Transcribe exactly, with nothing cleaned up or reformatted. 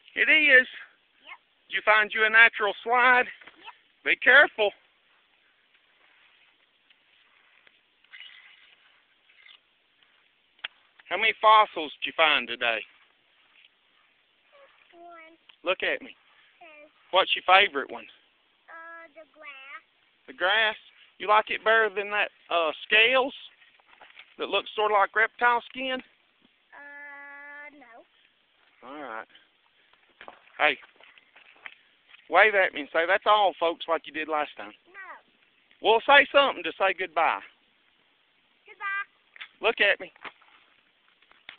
It is. Yep. Did you find you a natural slide? Yep. Be careful. How many fossils did you find today? One. Look at me. Two. What's your favorite one? Uh, the grass. The grass? You like it better than that uh, scales that look sort of like reptile skin? Uh, no. All right. Hey, wave at me and say, that's all, folks, like you did last time. No. Well, say something to say goodbye. Goodbye. Look at me.